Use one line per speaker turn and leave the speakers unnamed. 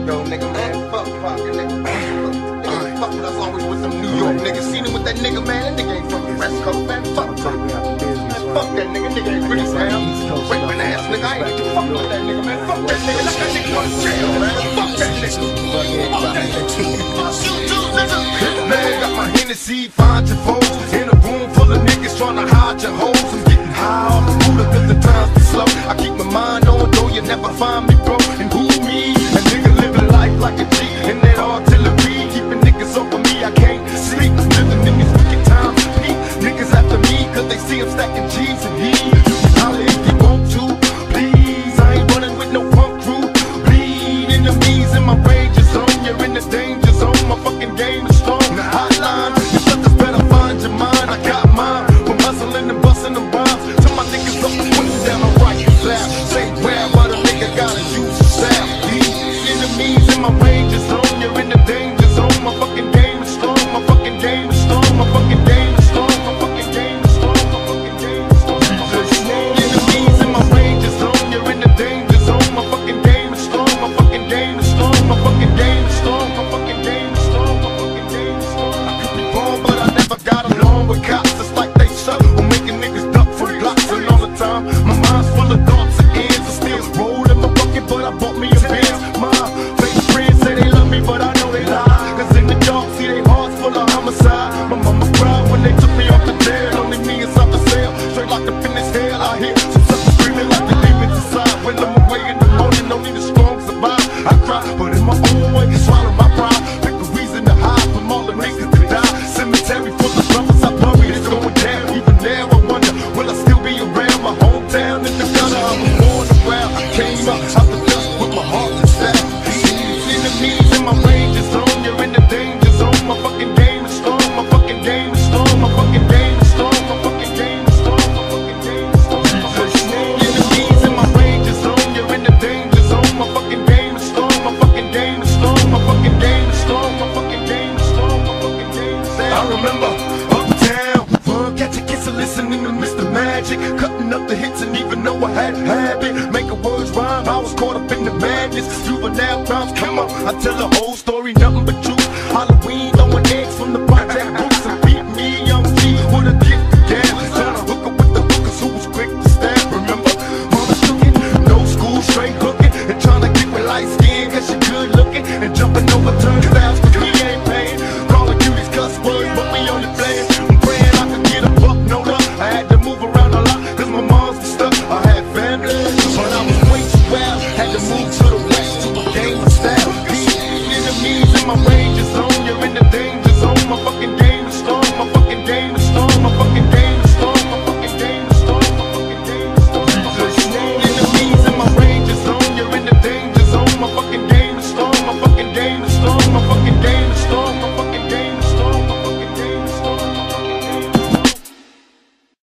though, nigga, man. Fuck pocket, nigga. Fuck with us always with some New York niggas. Seen him with that nigga, man. That nigga ain't from the West Coast, man. Fuck that nigga. Nigga ain't pretty, man. Raping ass nigga. I ain't fuck with that nigga, man. Fuck that nigga. Let that nigga go to jail, man. Fuck that nigga. Fuck that nigga. Man, got my Hennessy, find your foes. In a room full of niggas trying to hide your hoes. I'm getting high off the Buddha cause the times be slow. I keep my mind on, though you never find me broke. And who me? A nigga living life like a G. And that artillery keeping niggas off of me. I can't sleep. I'm living in these wicked times. Niggas after me cause they see I'm stacking G's and he. Holla if you want to, please. I ain't running with no punk crew. Bleed enemies in my rage zone. You're in the danger zone. My fucking game is strong. Hotline, you suckers better find your mind. I got mine. From hustling and busting them rhymes. Till my niggas up, putting down my right and left. Say where, but a nigga gotta use the sound. Enemies in my range zone. You're in the danger zone. My fucking game is strong. My fucking game is strong. My fucking game is strong. My fucking game is strong. My fucking game is strong. Enemies in my range zone. You're in the danger zone. My fucking game is strong. My fucking game is strong. My fucking game is strong. My fucking game is strong. My fucking game is strong. I could be wrong, but I never got along with cops. It's like they suck on making niggas duck for blocks and all the time. My mind's full of thoughts and ends. I still roll in my bucket, but I bought me a Benz. My fake friends say they love me, but I know they lie. Cause in the dark, see they hearts full of homicide. My mama cried when they took me off the jail. Only me inside the cell, straight locked up in this hell. I hear some suckers screaming like the demons inside. When I'm away in the morning, only the strong survive. I cry, but in my own way, swallow my pride. Pick a reason to hide from all the niggas that die. Cemetery full of brothers I buried, it's going down. Even now I wonder, will I still be around? My hometown in the gutter, I was born around. I came up out the dust with my heart and staff. Enemies in my range zone, you're in the danger zone. My fucking game is strong, my fucking game is strong, my fucking game is strong, my fucking game is strong, my fucking game is strong. Enemies in my range zone, you're in the danger zone. My fucking game is strong, my fucking game is strong, my fucking game is strong, my fucking game is strong, my fucking game is strong. I remember uptown, fun, catch a kiss and listening to Mr. Magic, cutting up the hits and even though I had a habit, making words rhyme, I was caught up in the madness. Juvenile crimes, come on, I tell the whole story, nothing but truth. Halloween